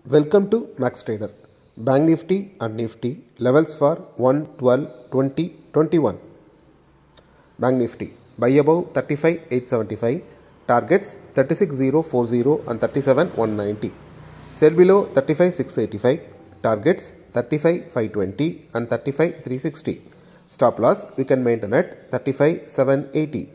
Welcome to Max Trader. Bank Nifty and Nifty levels for 1, 12, 20, 21. Bank Nifty buy above 35,875, targets 36,040 and 37,190. Sell below 35,685, targets 35,520 and 35,360. Stop loss we can maintain at 35,780.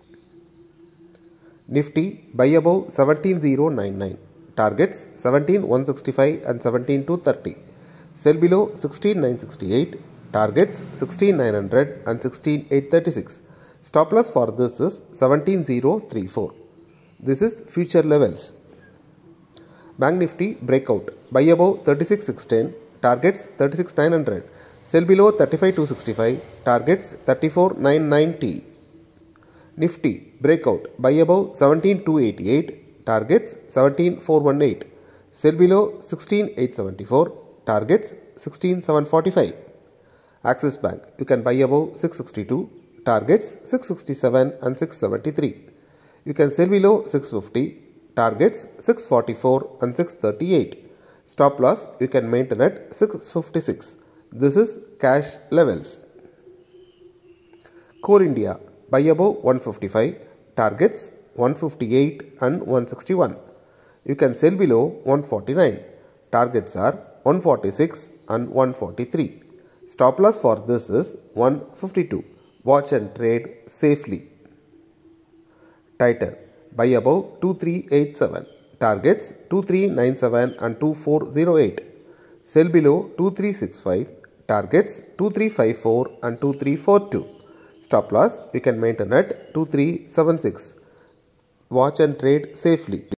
Nifty buy above 17,099. Targets 17,165 and 17,230. Sell below 16,968. Targets 16,900 and 16,836. Stop loss for this is 17,034. This is future levels. Bank Nifty breakout. Buy above 36,610. Targets 36,900. Sell below 35,265. Targets 34,990. Nifty breakout. Buy above 17,288. Targets 17,418. Sell below 16,874. Targets 16,745. Axis Bank. You can buy above 662. Targets 667 and 673. You can sell below 650. Targets 644 and 638. Stop loss you can maintain at 656. This is cash levels. Core India. Buy above 155. Targets 158 and 161. You can sell below 149. Targets are 146 and 143. Stop loss for this is 152. Watch and trade safely. Titan. Buy above 2387. Targets 2397 and 2408. Sell below 2365. Targets 2354 and 2342. Stop loss we can maintain at 2376. Watch and trade safely.